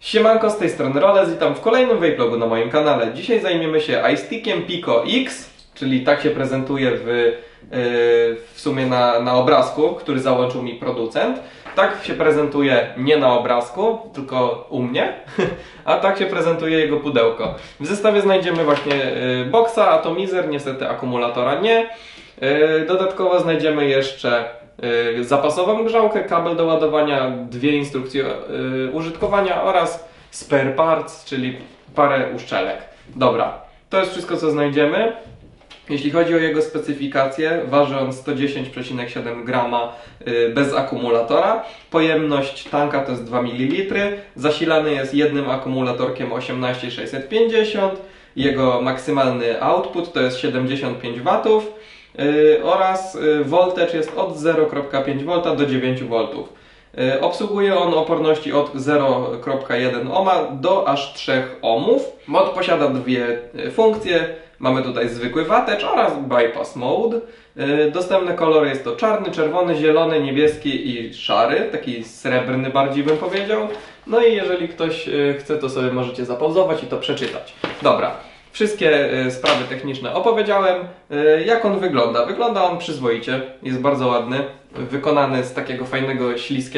Siemanko, z tej strony Roles, witam w kolejnym vapevlogu na moim kanale. Dzisiaj zajmiemy się iStickiem Pico X, czyli tak się prezentuje w sumie na obrazku, który załączył mi producent. Tak się prezentuje nie na obrazku, tylko u mnie, a tak się prezentuje jego pudełko. W zestawie znajdziemy właśnie boxa, atomizer, niestety akumulatora nie. Dodatkowo znajdziemy jeszcze zapasową grzałkę, kabel do ładowania, dwie instrukcje użytkowania oraz spare parts, czyli parę uszczelek. Dobra, to jest wszystko, co znajdziemy. Jeśli chodzi o jego specyfikację, waży on 110,7 g bez akumulatora. Pojemność tanka to jest 2 ml. Zasilany jest jednym akumulatorkiem 18650. Jego maksymalny output to jest 75 W. Oraz voltage jest od 0,5 V do 9 V. Obsługuje on oporności od 0,1 ohma do aż 3 ohmów. Mod posiada dwie funkcje. Mamy tutaj zwykły wattage oraz bypass mode. Dostępne kolory jest to czarny, czerwony, zielony, niebieski i szary. Taki srebrny bardziej bym powiedział. No i jeżeli ktoś chce, to sobie możecie zapauzować i to przeczytać. Dobra. Wszystkie sprawy techniczne opowiedziałem. Jak on wygląda? Wygląda on przyzwoicie, jest bardzo ładny, wykonany z takiego fajnego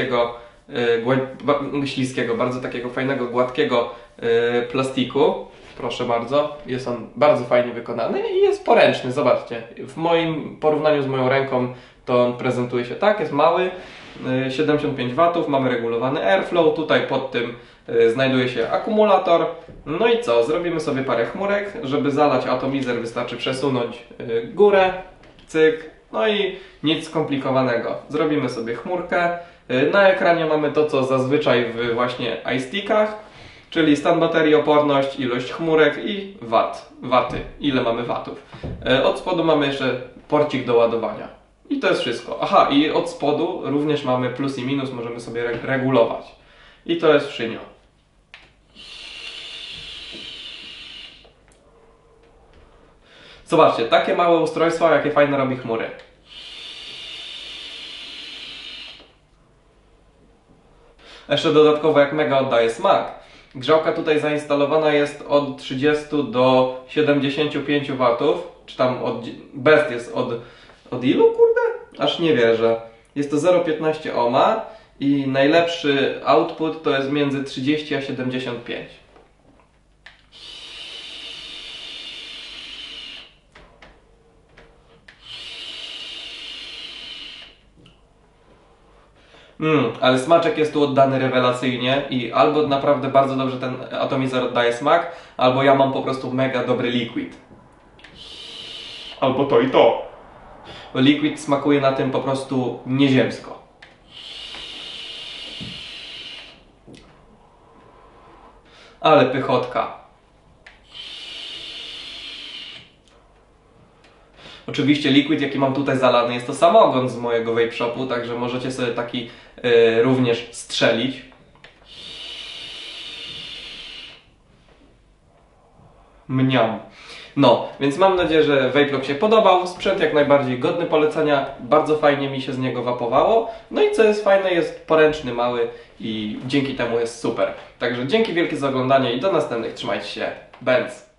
śliskiego, bardzo takiego fajnego, gładkiego plastiku. Proszę bardzo, jest on bardzo fajnie wykonany i jest poręczny, zobaczcie. W moim porównaniu z moją ręką to on prezentuje się tak, jest mały, 75 W, mamy regulowany airflow, tutaj pod tym znajduje się akumulator. No i co? Zrobimy sobie parę chmurek. Żeby zalać atomizer, wystarczy przesunąć górę, cyk, no i nic skomplikowanego. Zrobimy sobie chmurkę. Na ekranie mamy to, co zazwyczaj w właśnie iStickach, czyli stan baterii, oporność, ilość chmurek i waty. Ile mamy watów. Od spodu mamy jeszcze porcik do ładowania. I to jest wszystko. Aha, i od spodu również mamy plus i minus, możemy sobie regulować. I to jest szynio. Zobaczcie, takie małe ustrojstwo, jakie fajne robi chmury. Jeszcze dodatkowo jak mega oddaje smak. Grzałka tutaj zainstalowana jest od 30 do 75 W, czy tam best jest od ilu, kurde? Aż nie wierzę. Jest to 0,15 ohma i najlepszy output to jest między 30 a 75. Ale smaczek jest tu oddany rewelacyjnie i albo naprawdę bardzo dobrze ten atomizer oddaje smak, albo ja mam po prostu mega dobry liquid. Albo to i to. Bo liquid smakuje na tym po prostu nieziemsko. Ale pychotka. Oczywiście liquid, jaki mam tutaj zalany, jest to samogon z mojego vape shopu, także możecie sobie taki również strzelić. Mniam. No, więc mam nadzieję, że vapevlog się podobał. Sprzęt jak najbardziej godny polecenia. Bardzo fajnie mi się z niego wapowało. No i co jest fajne, jest poręczny, mały i dzięki temu jest super. Także dzięki wielkie za oglądanie i do następnych. Trzymajcie się. Benz.